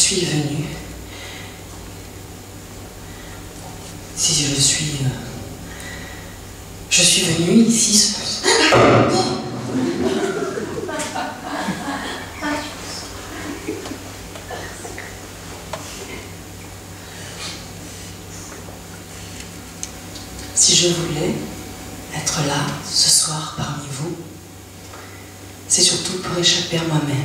suis venue. Si je suis venue ici. Si je voulais être là ce soir parmi vous, c'est surtout pour échapper à moi-même.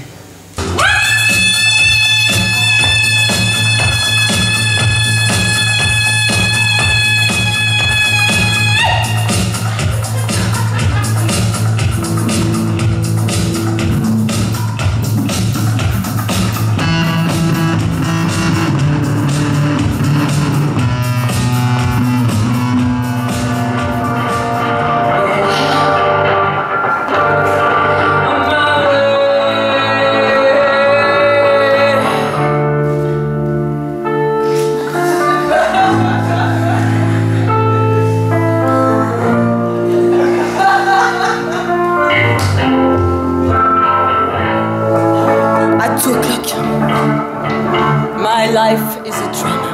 My life is a drama.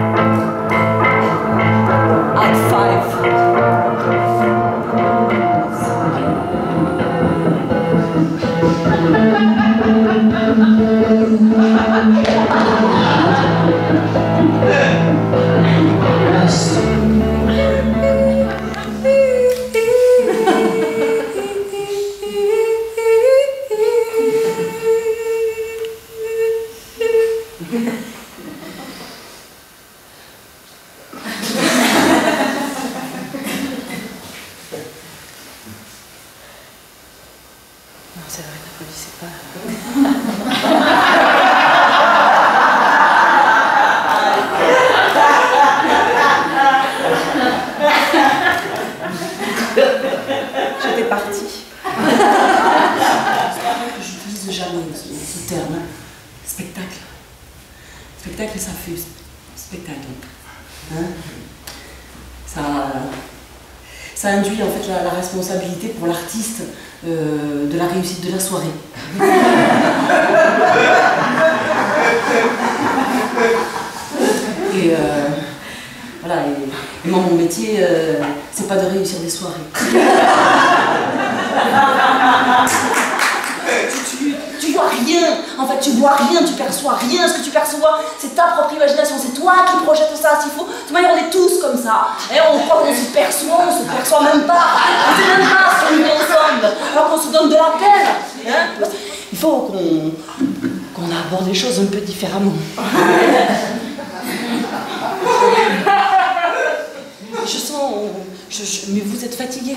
At 5. Non, c'est vrai, n'applaudissez pas. J'étais partie. J'utilise jamais ce terme. Spectacle. Spectacle, ça fait spectacle. Hein? Ça induit en fait la responsabilité pour l'artiste de la réussite de la soirée. Et voilà, et moi mon métier, c'est pas de réussir des soirées. Tu vois rien, en fait tu vois rien, tu perçois rien, ce que tu perçois c'est ta propre imagination, c'est toi qui projettes ça, s'il faut. De toute manière on est tous comme ça, et on croit qu'on se perçoit même pas, on sait même pas si on est ensemble, alors qu'on se donne de la peine. Hein, il faut qu'on aborde les choses un peu différemment. Je sens, mais vous êtes fatigué.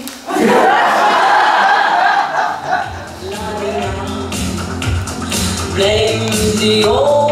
Blame the old